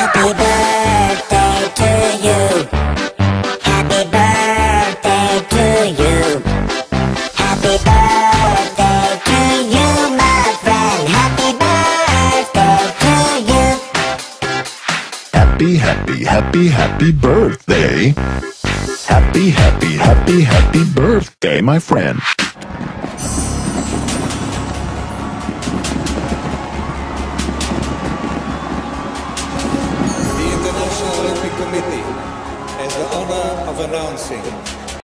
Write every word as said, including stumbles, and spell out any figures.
Happy birthday to you. Happy birthday to you. Happy birthday to you, my friend. Happy birthday to you. Happy, happy, happy, happy birthday. Happy, happy, happy, happy birthday, my friend. The International Olympic Committee has the honor of announcing